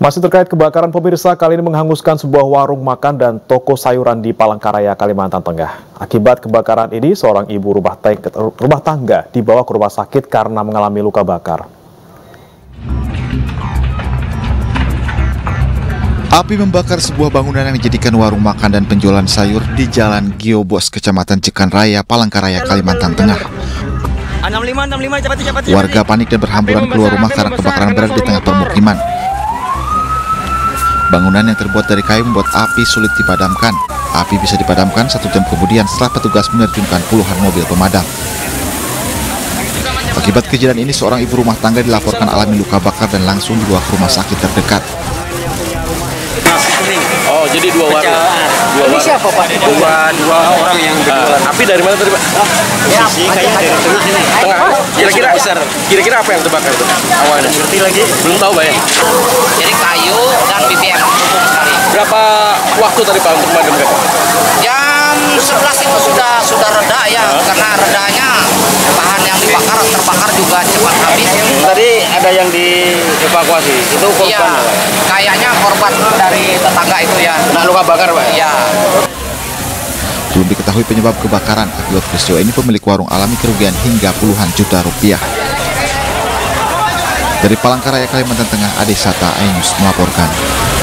Masih terkait kebakaran, pemirsa, kali ini menghanguskan sebuah warung makan dan toko sayuran di Palangkaraya, Kalimantan Tengah. Akibat kebakaran ini, seorang ibu rumah tangga dibawa ke rumah sakit karena mengalami luka bakar. Api membakar sebuah bangunan yang dijadikan warung makan dan penjualan sayur di Jalan Giobos, Kecamatan Cekan Raya, Palangkaraya, Kalimantan Tengah. 65, cepat. Warga panik dan berhamburan keluar rumah karena kebakaran berada di tengah permukiman. Bangunan yang terbuat dari kayu membuat api sulit dipadamkan. Api bisa dipadamkan 1 jam kemudian setelah petugas menerjunkan puluhan mobil pemadam. Akibat kejadian ini, seorang ibu rumah tangga dilaporkan alami luka bakar dan langsung dibawa ke rumah sakit terdekat. Oh, jadi dua warung. Ini siapa, Pak? Dua orang yang berjualan. Api dari mana tadi, Pak? Sisi kayaknya dari tengah sini. Tengah. Kira-kira apa yang terbakar itu? Awalnya. Ngerti lagi. Belum tahu, Pak ya? Jadi kayu dan BBM umum sekali. Berapa waktu tadi, Pak, untuk memadamkan? Jam 11 itu sudah reda ya, karena redanya bahan yang terbakar juga cepat habis. Tadi ada yang dievakuasi. Itu korban, Iya, Pak? kayaknya korban dari tetangga itu ya. Nah, luka bakar, Pak? Iya. Belum diketahui penyebab kebakaran. Akibat peristiwa ini, pemilik warung alami kerugian hingga puluhan juta rupiah. Dari Palangkaraya, Kalimantan Tengah, Ade Sata, iNews melaporkan.